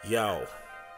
Yo.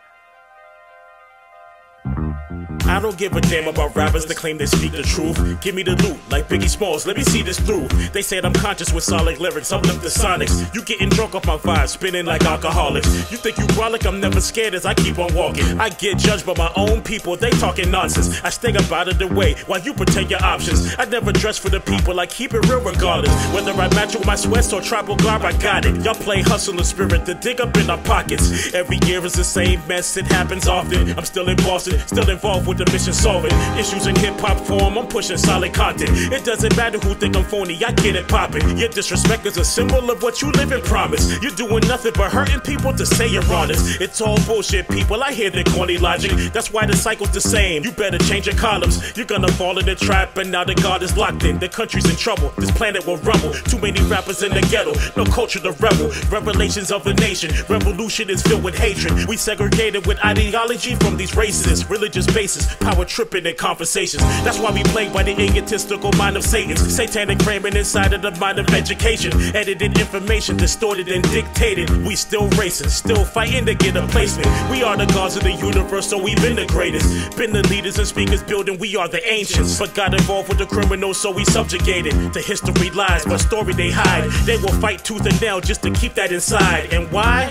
I don't give a damn about rappers that claim they speak the truth. Give me the loot, like Biggie Smalls, let me see this through. They said I'm conscious with solid lyrics, uplift the sonics. You getting drunk off my vibes, spinning like alcoholics. You think you brolic, I'm never scared as I keep on walking. I get judged by my own people, they talking nonsense. I stay up out of the way, while you pretend your options. I never dress for the people, I keep it real regardless. Whether I match it with my sweats or tribal garb, I got it. Y'all play hustler spirit to dig up in our pockets. Every year is the same mess, it happens often. I'm still in Boston, still involved with the mission solving issues in hip-hop form. I'm pushing solid content. It doesn't matter who think I'm phony, I get it poppin'. Your disrespect is a symbol of what you live and promise. You're doing nothing but hurting people to say you're honest. It's all bullshit, people, I hear their corny logic. That's why the cycle's the same. You better change your columns. You're gonna fall in the trap, and now the God is locked in. The country's in trouble, this planet will rumble. Too many rappers in the ghetto, no culture to rebel. Revelations of the nation, revolution is filled with hatred. We segregated with ideology from these races, religious bases, power tripping in conversations. That's why we plagued by the egotistical mind of Satan's satanic framing inside of the mind of education. Edited information, distorted and dictated. We still racing, still fighting to get a placement. We are the gods of the universe, so we've been the greatest. Been the leaders and speakers building, we are the ancients. But got involved with the criminals, so we subjugated. To history lies, but story they hide. They will fight tooth and nail just to keep that inside. And why?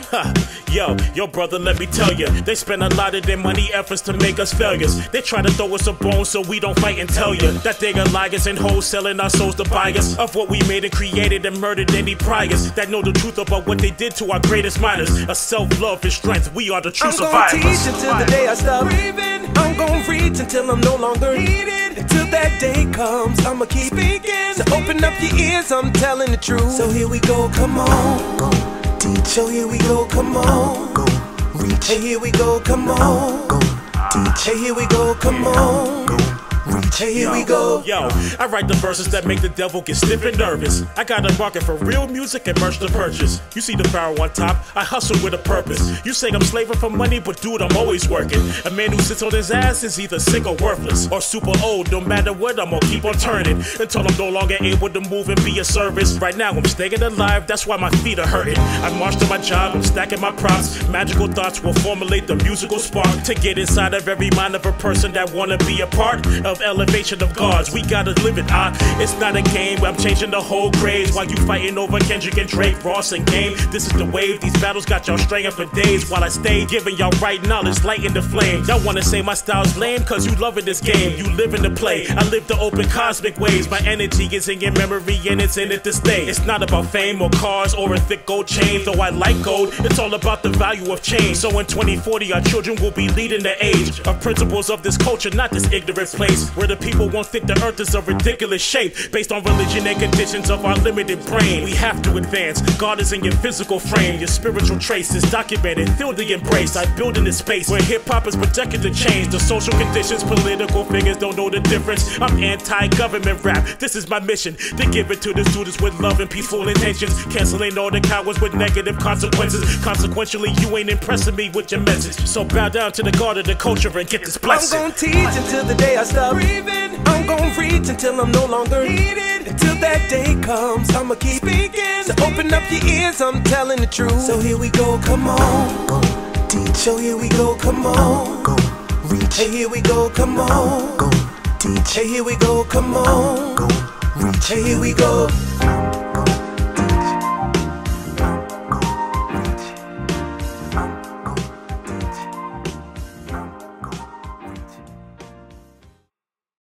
Yo brother, let me tell you, they spend a lot of their money efforts to make us failures. They try to throw us a bone so we don't fight and tell you that they got liars and hoes selling our souls to buyers of what we made and created and murdered any priors that know the truth about what they did to our greatest miners. A self-love and strength, we are the true survivors. I'm gonna teach until the day I stop breathing. I'm gonna reach until I'm no longer needed. Until that day comes, I'ma keep speaking. So open up your ears, I'm telling the truth. So here we go, come on, go teach. So here we go, come on, go reach. Hey, here we go, come on, go teach. Hey, here we go, come on, go reach. Hey, here we go. Yo, I write the verses that make the devil get stiff and nervous. I got a market for real music and merch to purchase. You see the pharaoh on top, I hustle with a purpose. You say I'm slaving for money, but dude, I'm always working. A man who sits on his ass is either sick or worthless, or super old. No matter what, I'm gonna keep on turning until I'm no longer able to move and be of service. Right now, I'm staying alive, that's why my feet are hurting. I march to my job, I'm stacking my props. Magical thoughts will formulate the musical spark to get inside of every mind of a person that wanna be a part of elevation of gods. We gotta live it, it's not a game where I'm changing the whole craze while you fighting over Kendrick and Drake, Ross and Game. This is the wave, these battles got y'all straying for days while I stay giving y'all right knowledge, lighting the flame. Y'all wanna say my style's lame cause you loving this game. You live in the play, I live the open cosmic ways. My energy is in your memory and it's in it to stay. It's not about fame or cars or a thick gold chain, though I like gold. It's all about the value of change. So in 2040 our children will be leading the age of principles of this culture, not this ignorant place where the people won't think the earth is a ridiculous shape based on religion and conditions of our limited brain. We have to advance. God is in your physical frame. Your spiritual trace is documented. Feel the embrace. I build in this space where hip-hop is projected to change the social conditions. Political figures don't know the difference. I'm anti-government rap. This is my mission, to give it to the students with love and peaceful intentions. Canceling all the cowards with negative consequences. Consequentially, you ain't impressing me with your message. So bow down to the God of the culture and get this blessing. I'm gonna teach until the day I stop breathing. I'm gonna reach until I'm no longer needed. Until that day comes, I'ma keep speaking. So open up your ears, I'm telling the truth. So here we go, come on, go teach. So here we go, come on, go reach. Hey, here we go, come on, go teach. Hey, here we go, come on, go reach. Hey, here we go.